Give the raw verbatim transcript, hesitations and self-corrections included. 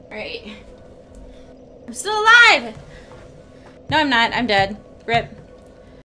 Alright. I'm still alive! No, I'm not. I'm dead. Rip.